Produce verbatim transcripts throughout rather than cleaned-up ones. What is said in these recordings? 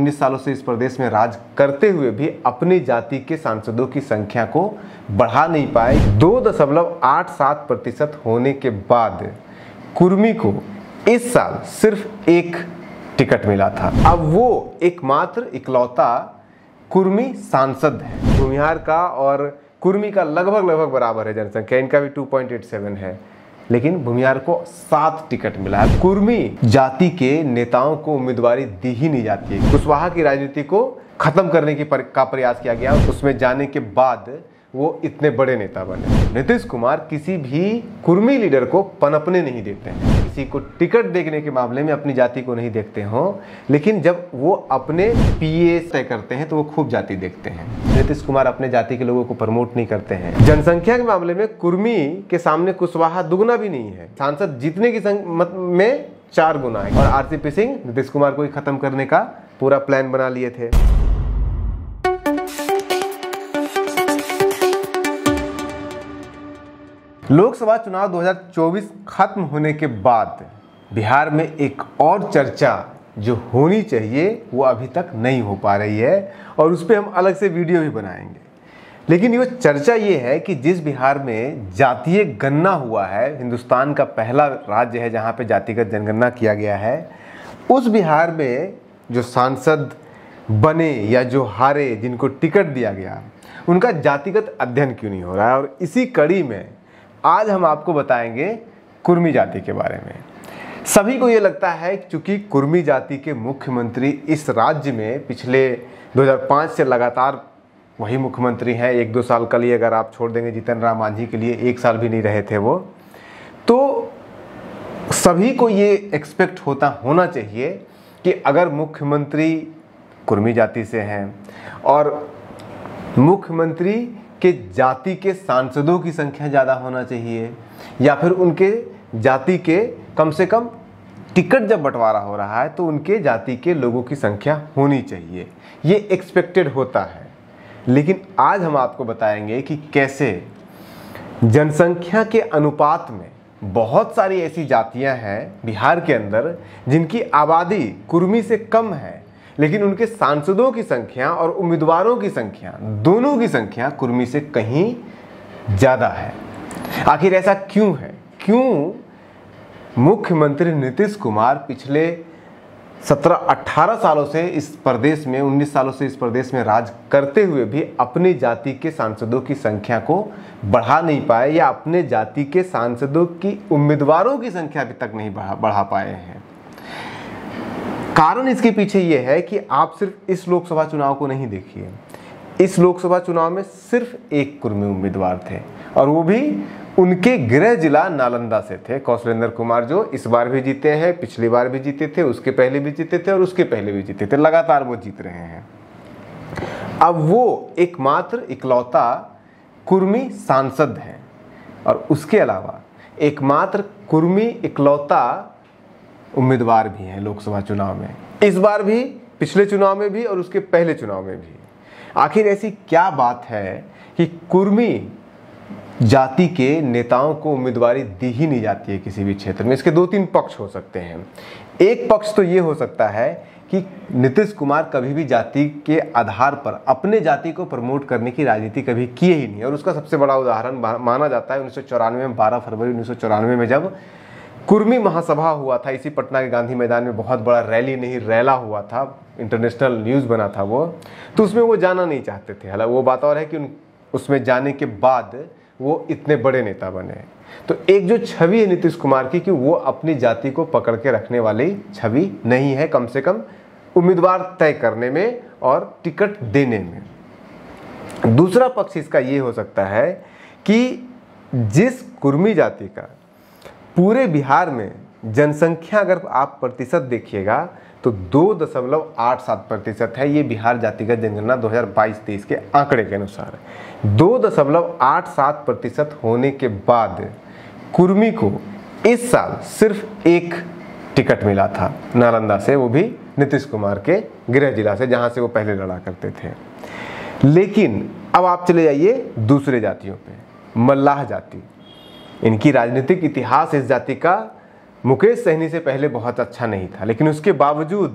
उन्नीस सालों से इस प्रदेश में राज करते हुए भी अपनी जाति के सांसदों की संख्या को बढ़ा नहीं पाए। दो दशमलव आठ सात प्रतिशत होने के बाद कुर्मी को इस साल सिर्फ एक टिकट मिला था। अब वो एकमात्र इकलौता कुर्मी सांसद है। भूमिहार का और कुर्मी का लगभग लगभग बराबर है जनसंख्या, इनका भी दो पॉइंट आठ सात है, लेकिन भूमिहार को सात टिकट मिला है। कुर्मी जाति के नेताओं को उम्मीदवारी दी ही नहीं जाती है। कुशवाहा की राजनीति को खत्म करने की पर, का प्रयास किया गया, उसमें जाने के बाद वो इतने बड़े नेता बने। नीतीश कुमार किसी भी कुर्मी लीडर को पनपने नहीं देते हैं, किसी को टिकट देने के मामले में अपनी जाति को नहीं देखते हो, लेकिन जब वो अपने पीए तय करते हैं तो वो खूब जाति देखते हैं। नीतीश कुमार अपने जाति के लोगों को प्रमोट नहीं करते हैं। जनसंख्या के मामले में कुर्मी के सामने कुशवाहा दुगना भी नहीं है, सांसद जीतने की मत में चार गुना है। और आरसीपी सिंह नीतीश कुमार को ही खत्म करने का पूरा प्लान बना लिए थे। लोकसभा चुनाव दो हज़ार चौबीस खत्म होने के बाद बिहार में एक और चर्चा जो होनी चाहिए वो अभी तक नहीं हो पा रही है, और उस पर हम अलग से वीडियो भी बनाएंगे। लेकिन ये चर्चा ये है कि जिस बिहार में जातीय गणना हुआ है, हिंदुस्तान का पहला राज्य है जहाँ पे जातिगत जनगणना किया गया है, उस बिहार में जो सांसद बने या जो हारे, जिनको टिकट दिया गया, उनका जातिगत अध्ययन क्यों नहीं हो रहा है। और इसी कड़ी में आज हम आपको बताएंगे कुर्मी जाति के बारे में। सभी को ये लगता है कि चूंकि कुर्मी जाति के मुख्यमंत्री इस राज्य में पिछले दो हज़ार पाँच से लगातार वही मुख्यमंत्री हैं, एक दो साल के लिए अगर आप छोड़ देंगे जीतन राम मांझी के लिए एक साल भी नहीं रहे थे वो, तो सभी को ये एक्सपेक्ट होता होना चाहिए कि अगर मुख्यमंत्री कुर्मी जाति से हैं और मुख्यमंत्री के जाति के सांसदों की संख्या ज़्यादा होना चाहिए, या फिर उनके जाति के कम से कम टिकट जब बंटवारा हो रहा है तो उनके जाति के लोगों की संख्या होनी चाहिए, ये एक्सपेक्टेड होता है। लेकिन आज हम आपको बताएंगे कि कैसे जनसंख्या के अनुपात में बहुत सारी ऐसी जातियां हैं बिहार के अंदर जिनकी आबादी कुर्मी से कम है, लेकिन उनके सांसदों की संख्या और उम्मीदवारों की संख्या, दोनों की संख्या कुर्मी से कहीं ज़्यादा है। आखिर ऐसा क्यों है? क्यों मुख्यमंत्री नीतीश कुमार पिछले सत्रह अठारह सालों से इस प्रदेश में, उन्नीस सालों से इस प्रदेश में राज करते हुए भी अपनी जाति के सांसदों की संख्या को बढ़ा नहीं पाए, या अपने जाति के सांसदों की उम्मीदवारों की संख्या अभी तक नहीं बढ़ा बढ़ा पाए हैं? कारण इसके पीछे ये है कि आप सिर्फ इस लोकसभा चुनाव को नहीं देखिए। इस लोकसभा चुनाव में सिर्फ एक कुर्मी उम्मीदवार थे, और वो भी उनके गृह जिला नालंदा से थे, कौशलेंद्र कुमार, जो इस बार भी जीते हैं, पिछली बार भी जीते थे, उसके पहले भी जीते थे और उसके पहले भी जीते थे, लगातार वो जीत रहे हैं। अब वो एकमात्र इकलौता कुर्मी सांसद हैं, और उसके अलावा एकमात्र कुर्मी इकलौता उम्मीदवार भी हैं लोकसभा चुनाव में, इस बार भी, पिछले चुनाव में भी और उसके पहले चुनाव में भी। आखिर ऐसी क्या बात है कि कुर्मी जाति के नेताओं को उम्मीदवारी दी ही नहीं जाती है किसी भी क्षेत्र में? इसके दो तीन पक्ष हो सकते हैं। एक पक्ष तो ये हो सकता है कि नीतीश कुमार कभी भी जाति के आधार पर अपने जाति को प्रमोट करने की राजनीति कभी किए ही नहीं, और उसका सबसे बड़ा उदाहरण माना जाता है उन्नीस सौ चौरानवे में, बारह फरवरी उन्नीस सौ चौरानवे में जब कुर्मी महासभा हुआ था, इसी पटना के गांधी मैदान में, बहुत बड़ा रैली नहीं रैला हुआ था, इंटरनेशनल न्यूज़ बना था वो, तो उसमें वो जाना नहीं चाहते थे। हालांकि वो बात और है कि उसमें जाने के बाद वो इतने बड़े नेता बने। तो एक जो छवि है नीतीश कुमार की कि वो अपनी जाति को पकड़ के रखने वाली छवि नहीं है, कम से कम उम्मीदवार तय करने में और टिकट देने में। दूसरा पक्ष इसका ये हो सकता है कि जिस कुर्मी जाति का पूरे बिहार में जनसंख्या अगर आप प्रतिशत देखिएगा तो दो दशमलव आठ सात प्रतिशत है, ये बिहार जातिगत जनगणना दो हज़ार बाईस तेईस के आंकड़े के अनुसार। दो दशमलव आठ सात प्रतिशत होने के बाद कुर्मी को इस साल सिर्फ एक टिकट मिला था नालंदा से, वो भी नीतीश कुमार के गृह जिला से, जहां से वो पहले लड़ा करते थे। लेकिन अब आप चले जाइए दूसरे जातियों पे, मल्लाह जाति। इनकी राजनीतिक इतिहास इस जाति का मुकेश सहनी से पहले बहुत अच्छा नहीं था, लेकिन उसके बावजूद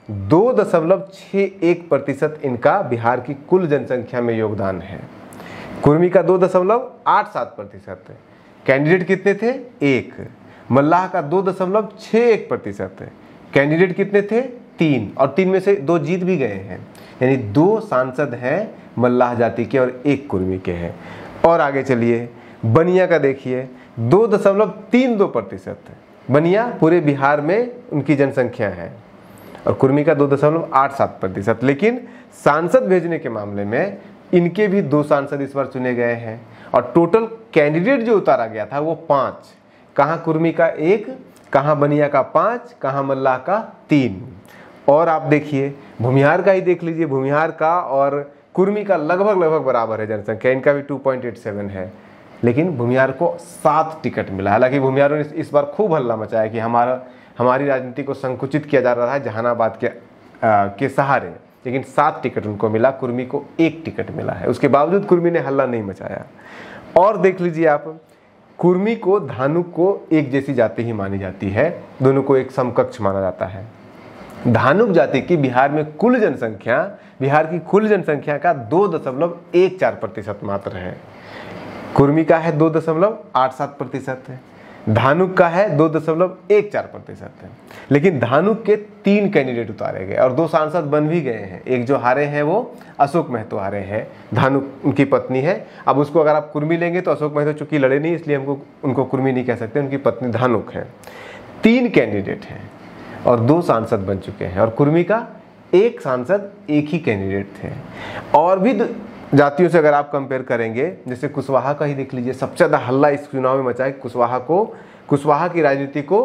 दो दशमलव छः एक प्रतिशत इनका बिहार की कुल जनसंख्या में योगदान है। कुर्मी का दो दशमलव आठ सात प्रतिशत है। कैंडिडेट कितने थे? एक। मल्लाह का दो दशमलव छः एक प्रतिशत है। कैंडिडेट कितने थे? तीन, और तीन में से दो जीत भी गए हैं, यानी दो सांसद हैं मल्लाह जाति के और एक कुर्मी के हैं। और आगे चलिए, बनिया का देखिए, दो दशमलव तीन दो प्रतिशत है। बनिया पूरे बिहार में उनकी जनसंख्या है, और कुर्मी का दो दशमलव आठ सात प्रतिशत। लेकिन सांसद भेजने के मामले में इनके भी दो सांसद इस बार चुने गए हैं, और टोटल कैंडिडेट जो उतारा गया था वो पाँच। कहाँ कुर्मी का एक, कहाँ बनिया का पाँच, कहाँ मल्लाह का तीन। और आप देखिए भूमिहार का ही देख लीजिए, भूमिहार का और कुर्मी का लगभग लगभग बराबर है जनसंख्या, इनका भी दो पॉइंट आठ सात है, लेकिन भूमिहार को सात टिकट मिला। हालांकि भूमिहारों ने इस बार खूब हल्ला मचाया कि हमारा हमारी राजनीति को संकुचित किया जा रहा है जहानाबाद के आ, के सहारे, लेकिन सात टिकट उनको मिला, कुर्मी को एक टिकट मिला है। उसके बावजूद कुर्मी ने हल्ला नहीं मचाया। और देख लीजिए आप, कुर्मी को धानुक को एक जैसी जाति ही मानी जाती है, दोनों को एक समकक्ष माना जाता है। धानुक जाति की बिहार में कुल जनसंख्या, बिहार की कुल जनसंख्या का दो दशमलव एक चार प्रतिशत मात्र है। कुर्मी का है दो दशमलव आठ सात प्रतिशत है, धानुक का है दो दशमलव एक चार प्रतिशत है। लेकिन धानुक के तीन कैंडिडेट उतारे गए और दो सांसद बन भी गए हैं। एक जो हारे हैं वो अशोक महतो हारे हैं, धानुक उनकी पत्नी है। अब उसको अगर आप कुर्मी लेंगे तो अशोक महतो चूंकि लड़े नहीं, इसलिए हमको उनको कुर्मी नहीं कह सकते, उनकी पत्नी धानुक है। तीन कैंडिडेट हैं और दो सांसद बन चुके हैं, और कुर्मी का एक सांसद एक ही कैंडिडेट थे। और भी जातियों से अगर आप कंपेयर करेंगे, जैसे कुशवाहा का ही देख लीजिए, सबसे ज़्यादा हल्ला इस चुनाव में मचा है। कुशवाहा को कुशवाहा की राजनीति को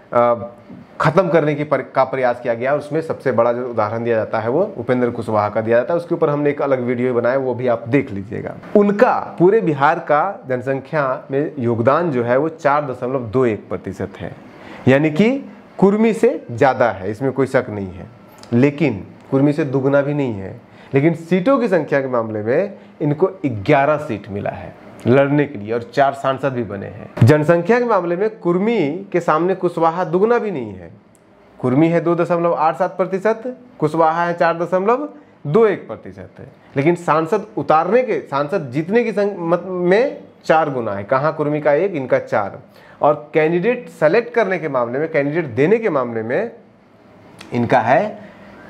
ख़त्म करने की पर, का प्रयास किया गया, उसमें सबसे बड़ा जो उदाहरण दिया जाता है वो उपेंद्र कुशवाहा का दिया जाता है। उसके ऊपर हमने एक अलग वीडियो बनाया, वो भी आप देख लीजिएगा। उनका पूरे बिहार का जनसंख्या में योगदान जो है वो चार दशमलव दो एक प्रतिशत है, यानी कि कुर्मी से ज़्यादा है, इसमें कोई शक नहीं है। लेकिन कुर्मी से दुगना भी नहीं है। लेकिन सीटों की संख्या के मामले में इनको ग्यारह सीट मिला है लड़ने के लिए, और चार सांसद भी बने हैं। जनसंख्या के मामले में कुर्मी के सामने कुशवाहा दुगना भी नहीं है। कुर्मी है दो दशमलव आठ सात प्रतिशत, कुशवाहा है चार दशमलव दो एक प्रतिशत है। लेकिन सांसद उतारने के, सांसद जीतने की संख्या में चार गुना है। कहाँ कुर्मी का एक, इनका चार। और कैंडिडेट सेलेक्ट करने के मामले में, कैंडिडेट देने के मामले में इनका है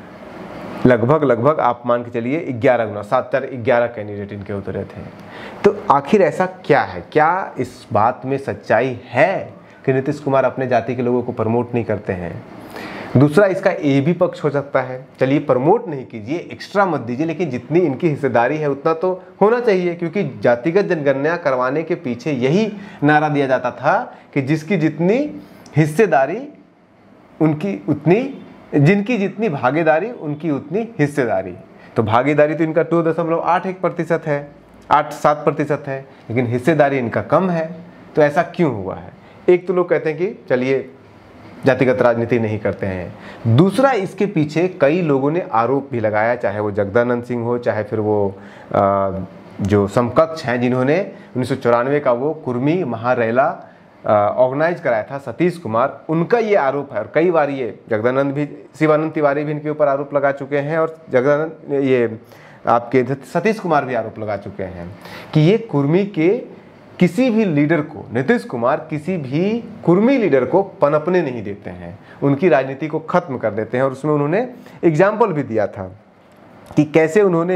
लगभग लगभग आप मान के चलिए ग्यारह गुना, सात चार ग्यारह कैंडिडेट इनके उतरे थे। तो आखिर ऐसा क्या है? क्या इस बात में सच्चाई है कि नीतीश कुमार अपने जाति के लोगों को प्रमोट नहीं करते हैं? दूसरा, इसका ये भी पक्ष हो सकता है, चलिए प्रमोट नहीं कीजिए, एक्स्ट्रा मत दीजिए, लेकिन जितनी इनकी हिस्सेदारी है उतना तो होना चाहिए, क्योंकि जातिगत जनगणना करवाने के पीछे यही नारा दिया जाता था कि जिसकी जितनी हिस्सेदारी उनकी उतनी, जिनकी जितनी भागीदारी उनकी उतनी हिस्सेदारी। तो भागीदारी तो इनका दो दशमलव आठ एक प्रतिशत है, आठ सात प्रतिशत है, लेकिन हिस्सेदारी इनका कम है। तो ऐसा क्यों हुआ है? एक तो लोग कहते हैं कि चलिए जातिगत राजनीति नहीं करते हैं। दूसरा, इसके पीछे कई लोगों ने आरोप भी लगाया, चाहे वो जगदानंद सिंह हो, चाहे फिर वो आ, जो समकक्ष हैं जिन्होंने उन्नीस सौ चौरानवे का वो कुर्मी महारैला ऑर्गेनाइज कराया था, सतीश कुमार, उनका ये आरोप है। और कई बार ये जगदानंद भी, शिवानंद तिवारी भी इनके ऊपर आरोप लगा चुके हैं, और जगदानंद ये आपके सतीश कुमार भी आरोप लगा चुके हैं कि ये कुर्मी के किसी भी लीडर को, नीतीश कुमार किसी भी कुर्मी लीडर को पनपने नहीं देते हैं, उनकी राजनीति को खत्म कर देते हैं। और उसमें उन्होंने एग्जाम्पल भी दिया था कि कैसे उन्होंने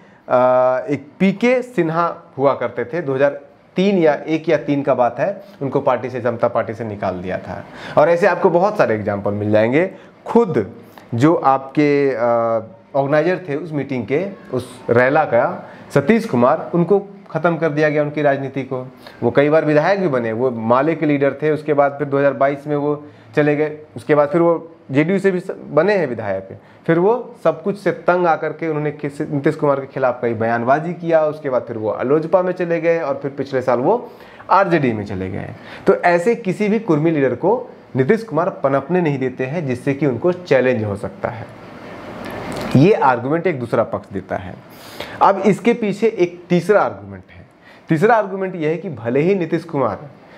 एक पीके सिन्हा हुआ करते थे, दो हज़ार तीन या एक या तीन का बात है, उनको पार्टी से, जनता पार्टी से निकाल दिया था। और ऐसे आपको बहुत सारे एग्जाम्पल मिल जाएंगे। खुद जो आपके ऑर्गेनाइजर थे उस मीटिंग के, उस रैला का, सतीश कुमार, उनको ख़त्म कर दिया गया उनकी राजनीति को। वो कई बार विधायक भी बने, वो माले के लीडर थे, उसके बाद फिर दो हज़ार बाईस में वो चले गए, उसके बाद फिर वो जेडीयू से भी बने हैं विधायक। फिर वो सब कुछ से तंग आकर के उन्होंने नीतीश कुमार के खिलाफ कई बयानबाजी किया, उसके बाद फिर वो अलोजपा में चले गए, और फिर पिछले साल वो आरजेडी में चले गए। तो ऐसे किसी भी कुर्मी लीडर को नीतीश कुमार पनपने नहीं देते हैं, जिससे कि उनको चैलेंज हो सकता है। ये आर्गुमेंट एक दूसरा पक्ष देता है। अब इसके पीछे एक तीसरा आर्गुमेंट है। तीसरा आर्गुमेंट यह है कि भले ही नीतीश कुमार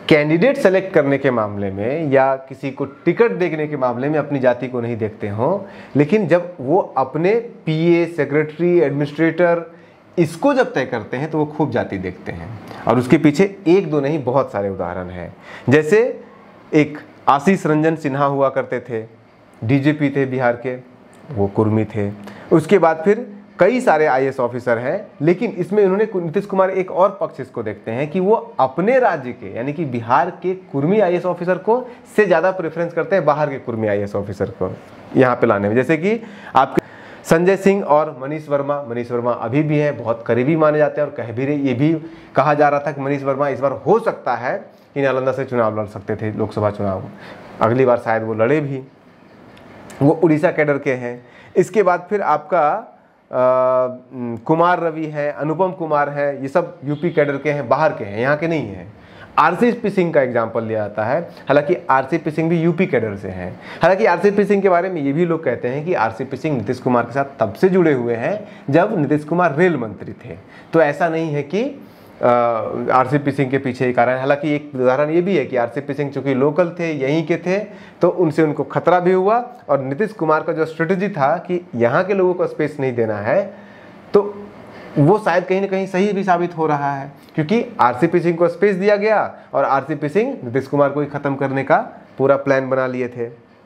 कैंडिडेट सेलेक्ट करने के मामले में या किसी को टिकट देने के मामले में अपनी जाति को नहीं देखते हों, लेकिन जब वो अपने पीए, सेक्रेटरी, एडमिनिस्ट्रेटर इसको जब तय करते हैं तो वो खूब जाति देखते हैं। और उसके पीछे एक दो नहीं बहुत सारे उदाहरण हैं। जैसे एक आशीष रंजन सिन्हा हुआ करते थे, डीजीपी थे बिहार के, वो कुर्मी थे। उसके बाद फिर कई सारे आईएएस ऑफिसर हैं, लेकिन इसमें उन्होंने नीतीश कुमार एक और पक्ष इसको देखते हैं कि वो अपने राज्य के यानी कि बिहार के कुर्मी आईएएस ऑफिसर को से ज़्यादा प्रेफरेंस करते हैं बाहर के कुर्मी आईएएस ऑफिसर को यहाँ पे लाने में। जैसे कि आपके संजय सिंह और मनीष वर्मा, मनीष वर्मा अभी भी हैं, बहुत करीबी माने जाते हैं और कह भी रहे, ये भी कहा जा रहा था कि मनीष वर्मा इस बार हो सकता है कि नालंदा से चुनाव लड़ सकते थे, लोकसभा चुनाव, अगली बार शायद वो लड़े भी। वो उड़ीसा कैडर के हैं। इसके बाद फिर आपका आ, कुमार रवि है, अनुपम कुमार है, ये सब यूपी कैडर के हैं, बाहर के हैं, यहाँ के नहीं हैं। आरसीपी सिंह का एग्जाम्पल लिया जाता है, हालांकि आरसीपी सिंह भी यूपी कैडर से हैं। हालांकि आरसीपी सिंह के बारे में ये भी लोग कहते हैं कि आरसीपी सिंह नीतीश कुमार के साथ तब से जुड़े हुए हैं जब नीतीश कुमार रेल मंत्री थे। तो ऐसा नहीं है कि आरसीपी सिंह के पीछे ही कारण। हालांकि एक उदाहरण ये भी है कि आरसीपी सिंह चूंकि लोकल थे, यहीं के थे, तो उनसे उनको खतरा भी हुआ। और नीतीश कुमार का जो स्ट्रेटजी था कि यहाँ के लोगों को स्पेस नहीं देना है, तो वो शायद कहीं ना कहीं सही भी साबित हो रहा है, क्योंकि आरसीपी सिंह को स्पेस दिया गया और आरसीपी सिंह नीतीश कुमार को ही खत्म करने का पूरा प्लान बना लिए थे।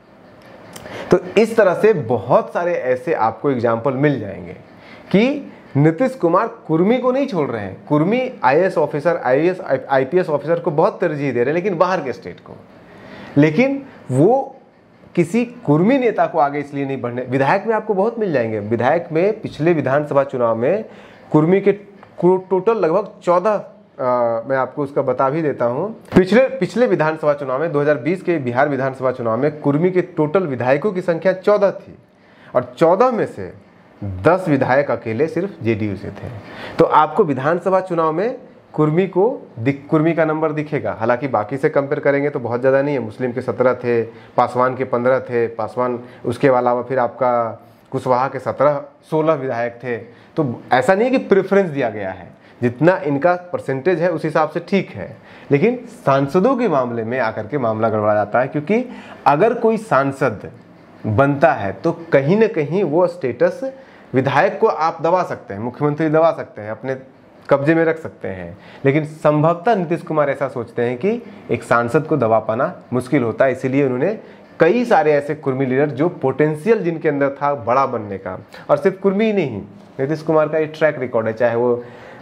तो इस तरह से बहुत सारे ऐसे आपको एग्जाम्पल मिल जाएंगे कि नीतीश कुमार कुर्मी को नहीं छोड़ रहे हैं। Kurmi IAS officer, IAS IPS officer को बहुत तरजीह दे रहे हैं, लेकिन बाहर के स्टेट को। लेकिन वो किसी कुर्मी नेता को आगे इसलिए नहीं बढ़ने। विधायक में आपको बहुत मिल जाएंगे। विधायक में पिछले विधानसभा चुनाव में कुर्मी के टोटल लगभग चौदह, मैं आपको उसका बता भी देता हूं। पिछले पिछले विधानसभा चुनाव में दो हज़ार बीस के बिहार विधानसभा चुनाव में कुर्मी के टोटल विधायकों की संख्या चौदह थी और चौदह में से दस विधायक अकेले सिर्फ जेडीयू से थे। तो आपको विधानसभा चुनाव में कुर्मी को दिख कुर्मी का नंबर दिखेगा। हालांकि बाकी से कंपेयर करेंगे तो बहुत ज़्यादा नहीं है। मुस्लिम के सत्रह थे, पासवान के पंद्रह थे, पासवान उसके अलावा फिर आपका कुशवाहा के सत्रह सोलह विधायक थे। तो ऐसा नहीं है कि प्रेफरेंस दिया गया है, जितना इनका परसेंटेज है उस हिसाब से ठीक है। लेकिन सांसदों के मामले में आकर के मामला गड़बड़ा जाता है, क्योंकि अगर कोई सांसद बनता है तो कहीं ना कहीं वो स्टेटस विधायक को आप दबा सकते हैं, मुख्यमंत्री दबा सकते हैं, अपने कब्जे में रख सकते हैं। लेकिन संभवतः नीतीश कुमार ऐसा सोचते हैं कि एक सांसद को दबा पाना मुश्किल होता है, इसीलिए उन्होंने कई सारे ऐसे कुर्मी लीडर जो पोटेंशियल जिनके अंदर था बड़ा बनने का, और सिर्फ कुर्मी ही नहीं, नीतीश कुमार का ये ट्रैक रिकॉर्ड है, चाहे वो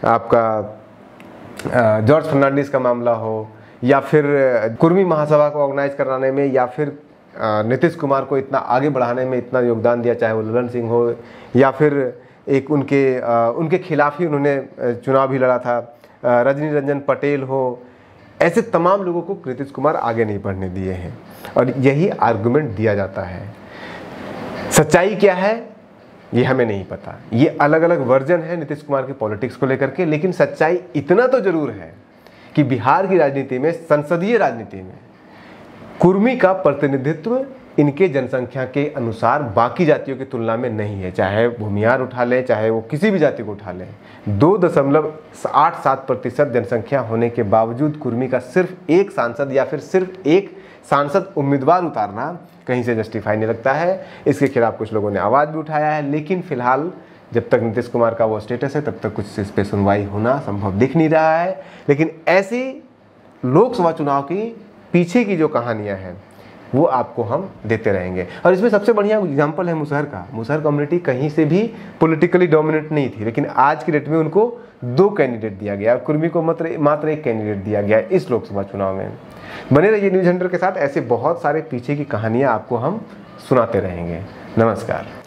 आपका जॉर्ज फर्नांडिस का मामला हो या फिर कुर्मी महासभा को ऑर्गेनाइज कराने में या फिर नीतीश कुमार को इतना आगे बढ़ाने में इतना योगदान दिया, चाहे वो ललन सिंह हो या फिर एक उनके आ, उनके खिलाफ ही उन्होंने चुनाव भी लड़ा था, रजनी रंजन पटेल हो, ऐसे तमाम लोगों को नीतीश कुमार आगे नहीं बढ़ने दिए हैं। और यही आर्गुमेंट दिया जाता है। सच्चाई क्या है ये हमें नहीं पता, ये अलग अलग वर्जन है नीतीश कुमार की पॉलिटिक्स को लेकर के। लेकिन सच्चाई इतना तो जरूर है कि बिहार की राजनीति में, संसदीय राजनीति में कुर्मी का प्रतिनिधित्व इनके जनसंख्या के अनुसार बाकी जातियों की तुलना में नहीं है। चाहे भूमियार उठा लें, चाहे वो किसी भी जाति को उठा लें, दो दशमलव आठ सात प्रतिशत जनसंख्या होने के बावजूद कुर्मी का सिर्फ एक सांसद या फिर सिर्फ एक सांसद उम्मीदवार उतारना कहीं से जस्टिफाई नहीं लगता है। इसके खिलाफ कुछ लोगों ने आवाज़ भी उठाया है, लेकिन फिलहाल जब तक नीतीश कुमार का वो स्टेटस है तब तक कुछ इस पर सुनवाई होना संभव दिख नहीं रहा है। लेकिन ऐसी लोकसभा चुनाव की पीछे की जो कहानियां हैं वो आपको हम देते रहेंगे। और इसमें सबसे बढ़िया एग्जांपल है मुसहर का। मुसहर कम्युनिटी कहीं से भी पॉलिटिकली डोमिनेट नहीं थी, लेकिन आज की डेट में उनको दो कैंडिडेट दिया गया, कुर्मी को मात्र मात्र एक कैंडिडेट दिया गया इस लोकसभा चुनाव में। बने रहिए न्यूज़ हंटर के साथ, ऐसे बहुत सारे पीछे की कहानियां आपको हम सुनाते रहेंगे। नमस्कार।